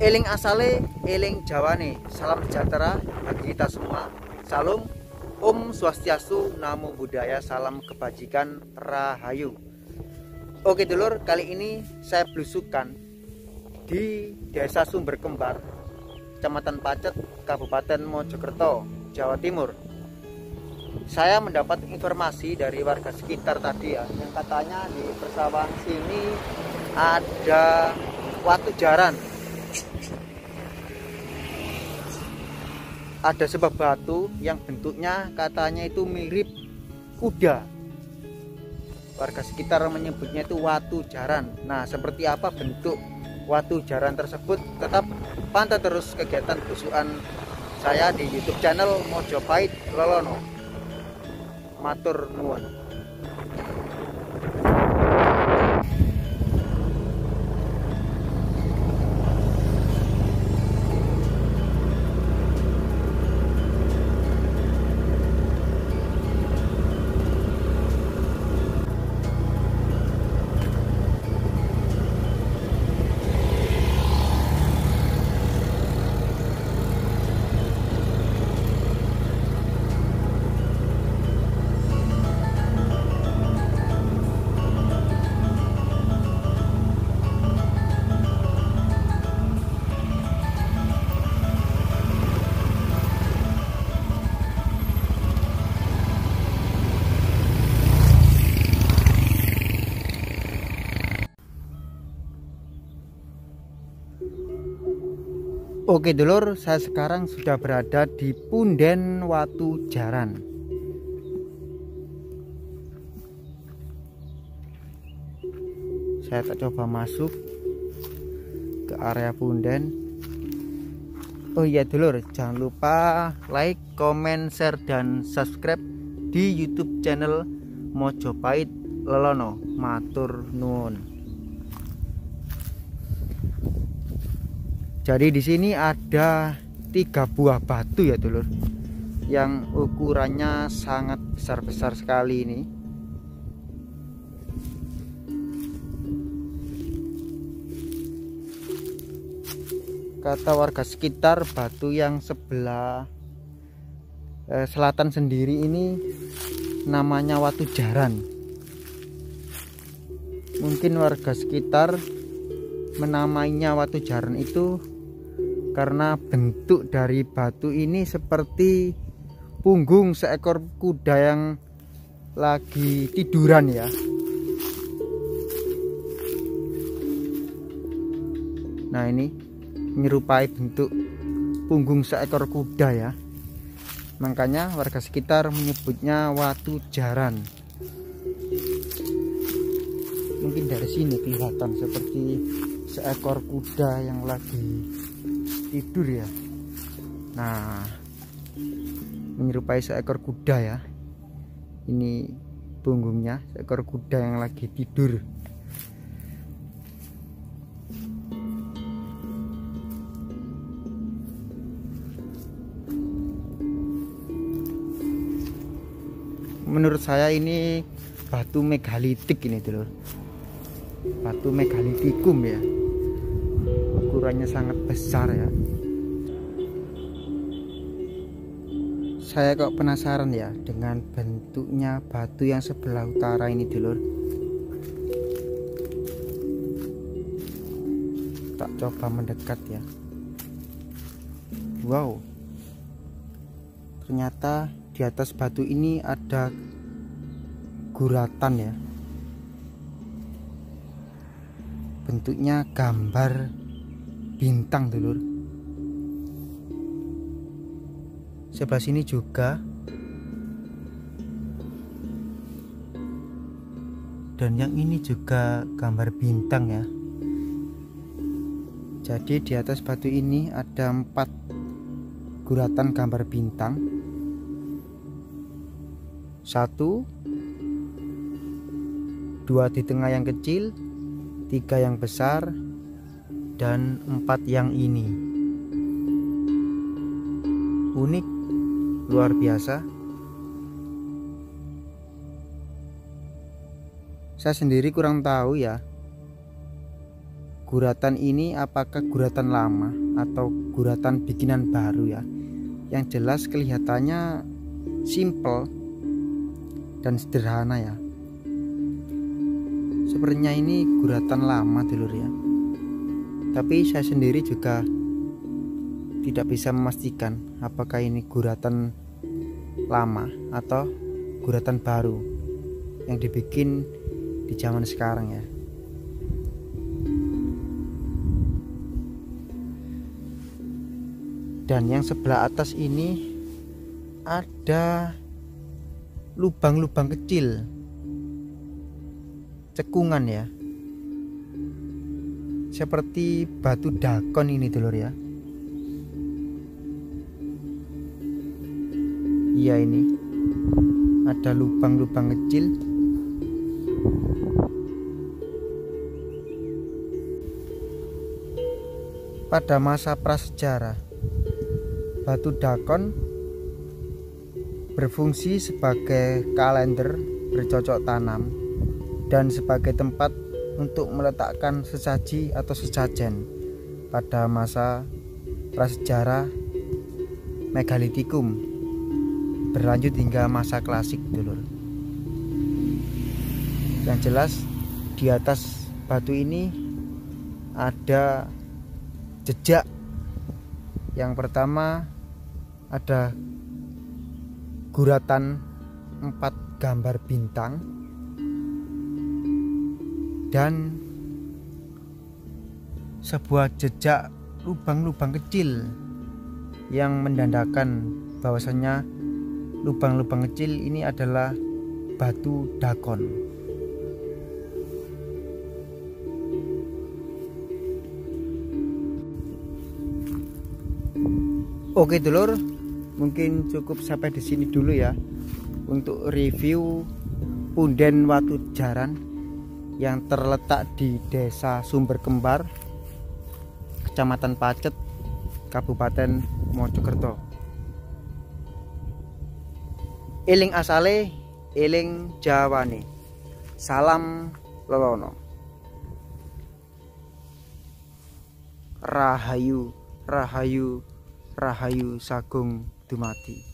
Eling asale, eling jawane. Salam sejahtera bagi kita semua. Salam, Om Swastiastu, Namo Buddhaya, salam kebajikan, Rahayu. Oke dulur, kali ini saya belusukan di Desa Sumber Kembar, Kecamatan Pacet, Kabupaten Mojokerto, Jawa Timur. Saya mendapat informasi dari warga sekitar tadi ya, yang katanya di persawahan sini ada watu jaran. Ada sebuah batu yang bentuknya katanya itu mirip kuda. Warga sekitar menyebutnya itu watu jaran. Nah, seperti apa bentuk watu jaran tersebut? Tetap pantau terus kegiatan belusukan saya di YouTube channel Mojopahit Lolono. Matur nuwun. Oke dulur, saya sekarang sudah berada di punden watu jaran. Saya tak coba masuk ke area punden. Oh iya dulur, jangan lupa like, comment, share, dan subscribe di YouTube channel Mojopahit Lolono. Matur nuwun. Jadi di sini ada 3 buah batu ya dulur, yang ukurannya sangat besar-besar sekali ini. Kata warga sekitar, batu yang sebelah selatan sendiri ini namanya watu jaran. Mungkin warga sekitar menamainya watu jaran itu karena bentuk dari batu ini seperti punggung seekor kuda yang lagi tiduran ya. Nah, ini menyerupai bentuk punggung seekor kuda ya. Makanya warga sekitar menyebutnya watu jaran. Mungkin dari sini kelihatan seperti seekor kuda yang lagi tidur ya. Nah, menyerupai seekor kuda ya. Ini punggungnya seekor kuda yang lagi tidur. Menurut saya ini batu megalitik ini dulu. Batu megalitikum ya. Ukurannya sangat besar ya. Saya kok penasaran ya dengan bentuknya batu yang sebelah utara ini dulur. Tak coba mendekat ya. Wow, ternyata di atas batu ini ada guratan ya. Bentuknya gambar bintang dulur. Sebelah sini juga. Dan yang ini juga gambar bintang ya. Jadi di atas batu ini ada 4 guratan gambar bintang. 1, 2 di tengah yang kecil, 3 yang besar, dan 4 yang ini. Unik, luar biasa. Saya sendiri kurang tahu ya guratan ini apakah guratan lama atau guratan bikinan baru ya. Yang jelas kelihatannya simple dan sederhana ya. Sepertinya ini guratan lama dulur ya. Tapi saya sendiri juga tidak bisa memastikan apakah ini guratan lama atau guratan baru yang dibikin di zaman sekarang ya. Dan yang sebelah atas ini ada lubang-lubang kecil, cekungan ya, seperti batu dakon ini dulur ya. Iya, ini ada lubang-lubang kecil. Pada masa prasejarah, batu dakon berfungsi sebagai kalender bercocok tanam dan sebagai tempat untuk meletakkan sesaji atau sesajen pada masa prasejarah megalitikum, berlanjut hingga masa klasik dulur. Yang jelas di atas batu ini ada jejak. Yang pertama ada guratan 4 gambar bintang dan sebuah jejak lubang-lubang kecil yang menandakan bahwasanya lubang-lubang kecil ini adalah batu dakon. Oke dulur, mungkin cukup sampai di sini dulu ya untuk review punden Watu Jaran yang terletak di Desa Sumber Kembar, Kecamatan Pacet, Kabupaten Mojokerto. Eling asale, eling jawane. Salam lelono. Rahayu, rahayu, rahayu sagung dumadi.